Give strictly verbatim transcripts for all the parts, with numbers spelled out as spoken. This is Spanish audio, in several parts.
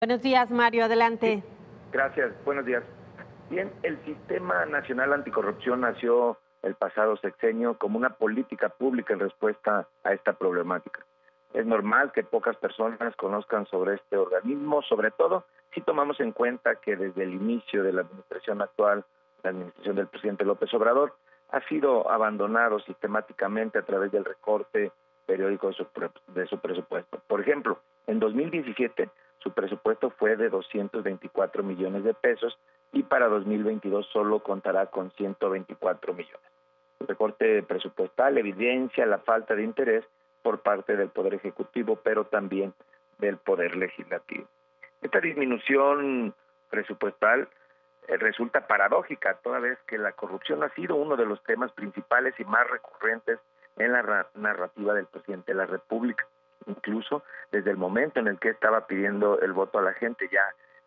Buenos días, Mario, Sí, adelante. gracias. Buenos días. Bien, el Sistema Nacional Anticorrupción nació el pasado sexenio como una política pública en respuesta a esta problemática. Es normal que pocas personas conozcan sobre este organismo, sobre todo si tomamos en cuenta que desde el inicio de la administración actual, la administración del presidente López Obrador, ha sido abandonado sistemáticamente a través del recorte periódico de su, de su presupuesto. Por ejemplo, en dos mil diecisiete su presupuesto fue de doscientos veinticuatro millones de pesos y para dos mil veintidós solo contará con ciento veinticuatro millones. El recorte presupuestal evidencia la falta de interés por parte del Poder Ejecutivo, pero también del Poder Legislativo. Esta disminución presupuestal eh, resulta paradójica, toda vez que la corrupción ha sido uno de los temas principales y más recurrentes en la narrativa del presidente de la República. Incluso desde el momento en el que estaba pidiendo el voto a la gente ya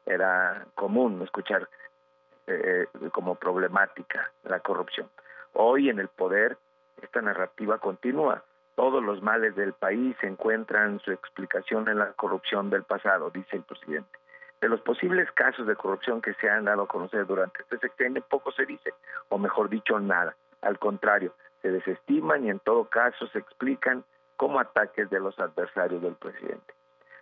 era común escuchar eh, como problemática la corrupción. Hoy en el poder esta narrativa continúa. Todos los males del país encuentran su explicación en la corrupción del pasado, dice el presidente. De los posibles casos de corrupción que se han dado a conocer durante este sexenio, poco se dice, o mejor dicho, nada. Al contrario, se desestiman y en todo caso se explican como ataques de los adversarios del presidente.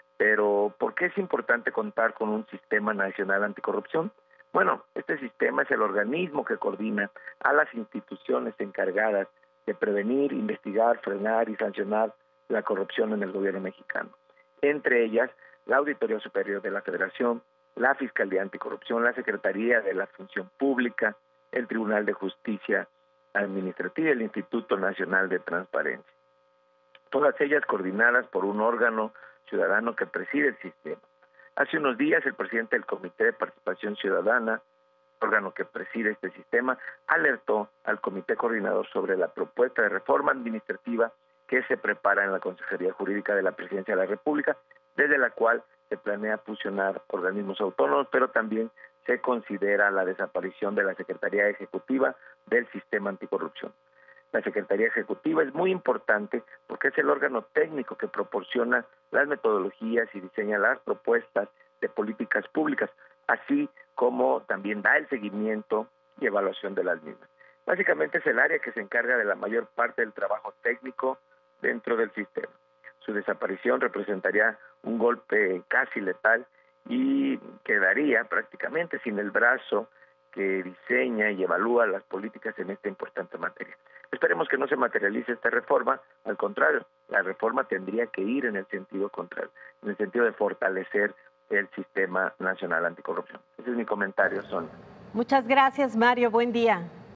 Pero, ¿por qué es importante contar con un sistema nacional anticorrupción? Bueno, este sistema es el organismo que coordina a las instituciones encargadas de prevenir, investigar, frenar y sancionar la corrupción en el gobierno mexicano. Entre ellas, la Auditoría Superior de la Federación, la Fiscalía Anticorrupción, la Secretaría de la Función Pública, el Tribunal de Justicia Administrativa y el Instituto Nacional de Transparencia. Todas ellas coordinadas por un órgano ciudadano que preside el sistema. Hace unos días el presidente del Comité de Participación Ciudadana, órgano que preside este sistema, alertó al Comité Coordinador sobre la propuesta de reforma administrativa que se prepara en la Consejería Jurídica de la Presidencia de la República, desde la cual se planea fusionar organismos autónomos, pero también se considera la desaparición de la Secretaría Ejecutiva del Sistema Anticorrupción. La Secretaría Ejecutiva es muy importante porque es el órgano técnico que proporciona las metodologías y diseña las propuestas de políticas públicas, así como también da el seguimiento y evaluación de las mismas. Básicamente es el área que se encarga de la mayor parte del trabajo técnico dentro del sistema. Su desaparición representaría un golpe casi letal y quedaría prácticamente sin el brazo que diseña y evalúa las políticas en esta importante materia. Esperemos que no se materialice esta reforma, al contrario, la reforma tendría que ir en el sentido contrario, en el sentido de fortalecer el Sistema Nacional Anticorrupción. Ese es mi comentario, Sonia. Muchas gracias, Mario. Buen día.